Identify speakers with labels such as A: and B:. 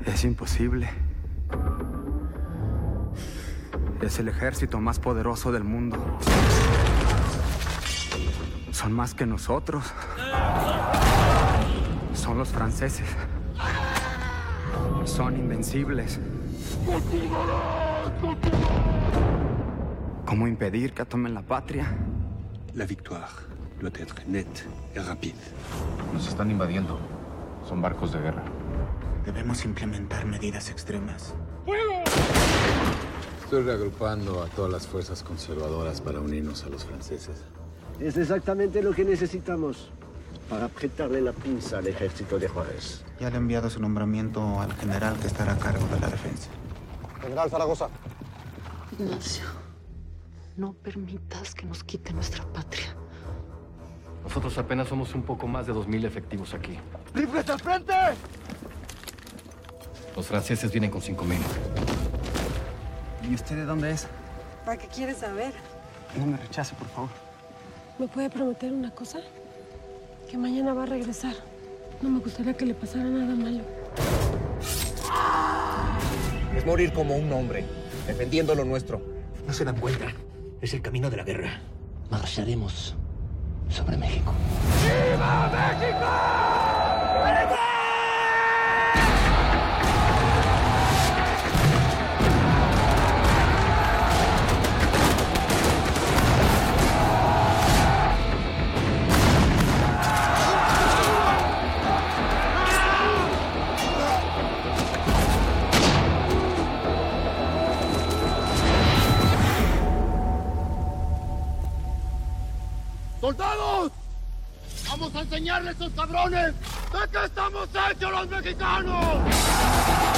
A: Es imposible. Es el ejército más poderoso del mundo. Son más que nosotros. Son los franceses. Son invencibles. ¿Cómo impedir que tomen la patria?
B: La victoire doit être nette et rapide.
C: Nos están invadiendo. Son barcos de guerra.
D: Debemos implementar medidas extremas.
E: Estoy reagrupando a todas las fuerzas conservadoras para unirnos a los franceses.
F: Es exactamente lo que necesitamos para apretarle la pinza al ejército de Juárez.
D: Ya le he enviado su nombramiento al general que estará a cargo de la defensa.
G: General Zaragoza.
H: Ignacio, no permitas que nos quite nuestra patria.
I: Nosotros apenas somos un poco más de 2,000 efectivos aquí.
G: ¡Rifles al frente!
I: Los franceses vienen con 5,000.
A: ¿Y usted de dónde es?
J: ¿Para qué quieres saber?
A: No me rechace, por favor.
J: ¿Me puede prometer una cosa? Que mañana va a regresar. No me gustaría que le pasara nada malo.
G: Es morir como un hombre, defendiendo lo nuestro.
F: No se dan cuenta. Es el camino de la guerra.
H: Marcharemos sobre México.
G: ¡Viva México! ¡Soldados! ¡Vamos a enseñarles a estos cabrones de qué estamos hechos los mexicanos!